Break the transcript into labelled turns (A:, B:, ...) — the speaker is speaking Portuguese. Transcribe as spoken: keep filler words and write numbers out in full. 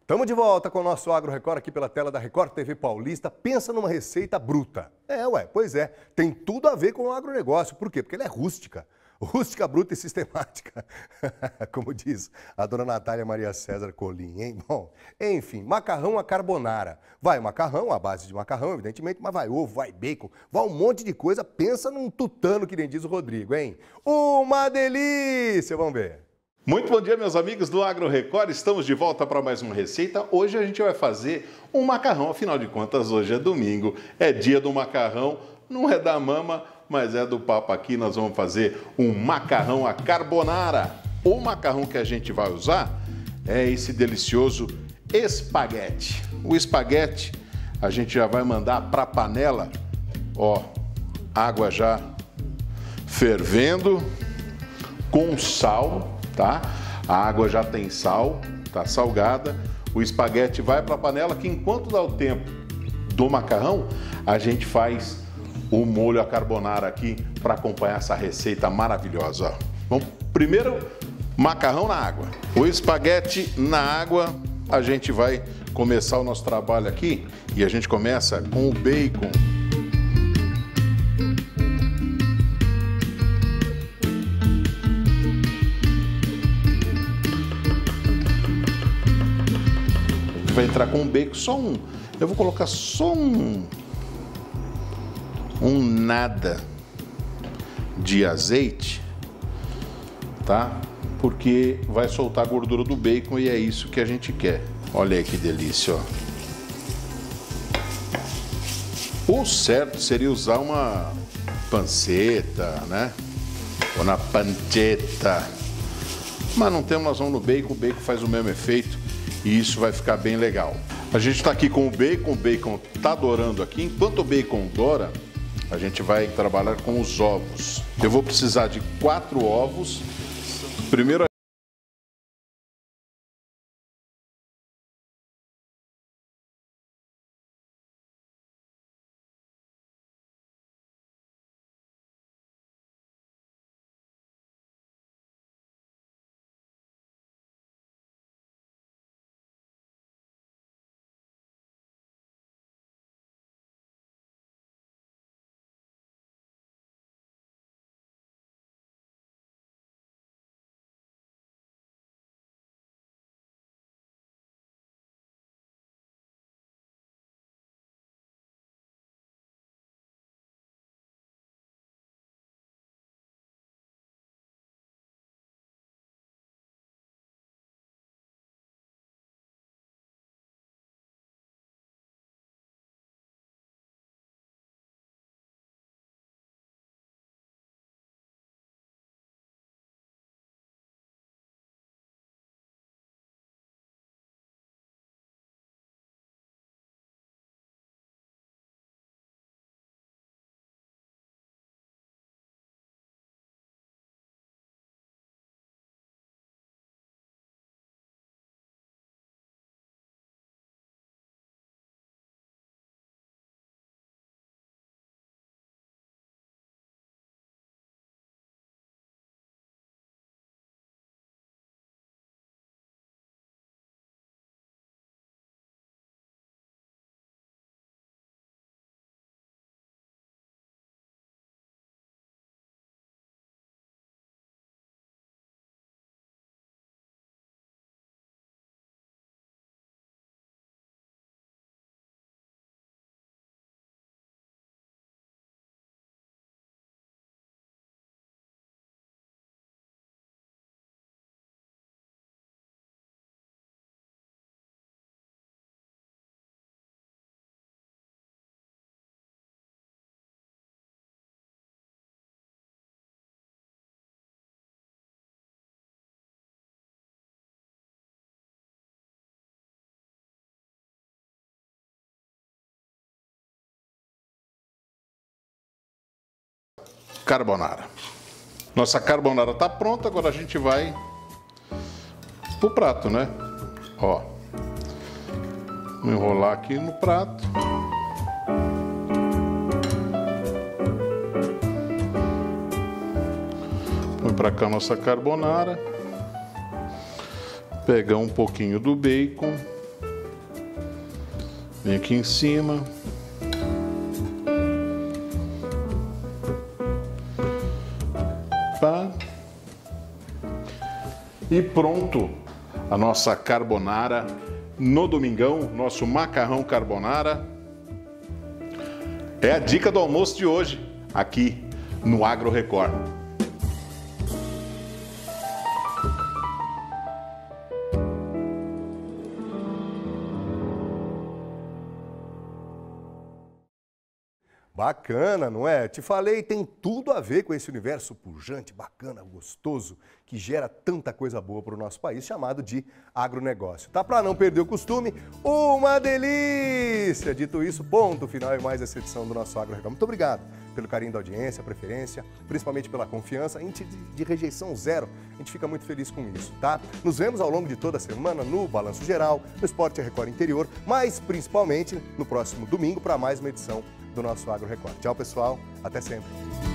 A: Estamos de volta com o nosso Agro Record aqui pela tela da Record T V Paulista. Pensa numa receita bruta. É, ué, pois é. Tem tudo a ver com o agronegócio. Por quê? Porque ela é rústica. Rústica, bruta e sistemática. Como diz a dona Natália Maria César Colim, hein? Bom, enfim, macarrão à carbonara. Vai macarrão, à base de macarrão, evidentemente, mas vai ovo, vai bacon, vai um monte de coisa. Pensa num tutano, que nem diz o Rodrigo, hein? Uma delícia! Vamos ver.
B: Muito bom dia, meus amigos do Agro Record. Estamos de volta para mais uma receita. Hoje a gente vai fazer um macarrão. Afinal de contas, hoje é domingo, é dia do macarrão. Não é da mama, mas é do papo aqui. Nós vamos fazer um macarrão à carbonara. O macarrão que a gente vai usar é esse delicioso espaguete. O espaguete a gente já vai mandar para a panela. Ó, água já fervendo com sal. Tá? A água já tem sal, tá salgada. O espaguete vai para a panela, que enquanto dá o tempo do macarrão, a gente faz o molho à carbonara aqui para acompanhar essa receita maravilhosa. Ó. Vamos primeiro macarrão na água. O espaguete na água, a gente vai começar o nosso trabalho aqui e a gente começa com o bacon. Vai entrar com o bacon, só um, eu vou colocar só um, um nada de azeite, tá? Porque vai soltar a gordura do bacon e é isso que a gente quer. Olha aí que delícia, ó. O certo seria usar uma panceta, né? Ou na pancetta. Mas não temos, nós vamos no bacon, o bacon faz o mesmo efeito. E isso vai ficar bem legal. A gente está aqui com o bacon, o bacon está dourando aqui. Enquanto o bacon doura, a gente vai trabalhar com os ovos. Eu vou precisar de quatro ovos. Primeiro carbonara. Nossa carbonara está pronta, agora a gente vai pro prato, né? Ó, vou enrolar aqui no prato. Põe para cá a nossa carbonara. Pegar um pouquinho do bacon. Vem aqui em cima. Pá. E pronto, a nossa carbonara no domingão, nosso macarrão carbonara. É a dica do almoço de hoje, aqui no Agro Record.
A: Bacana, não é? Te falei, tem tudo a ver com esse universo pujante, bacana, gostoso, que gera tanta coisa boa para o nosso país, chamado de agronegócio. Tá para não perder o costume? Uma delícia! Dito isso, ponto final e mais essa edição do nosso Agro Record. Muito obrigado pelo carinho da audiência, preferência, principalmente pela confiança, índice de, de rejeição zero. A gente fica muito feliz com isso, tá? Nos vemos ao longo de toda a semana no Balanço Geral, no Esporte Record Interior, mas principalmente no próximo domingo para mais uma edição do nosso Agro Record. Tchau, pessoal. Até sempre.